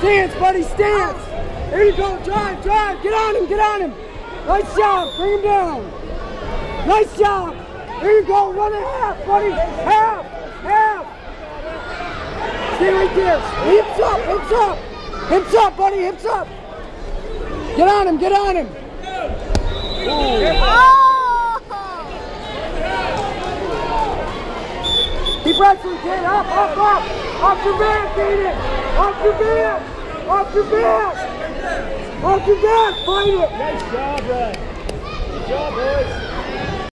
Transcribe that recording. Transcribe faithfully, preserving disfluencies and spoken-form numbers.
Stance, buddy, stance. There you go, drive, drive. Get on him, get on him. Nice job, bring him down. Nice job. There you go, run a half, buddy. Half, half. Stay right there. Hips up, hips up. Hips up, buddy, hips up. Get on him, get on him. Oh! Keep wrestling, kid. Up, up, up. Off your back, Ayden. Off your back. Off your back. Off your back. Fight it. Nice job, Brad. Good job, boys.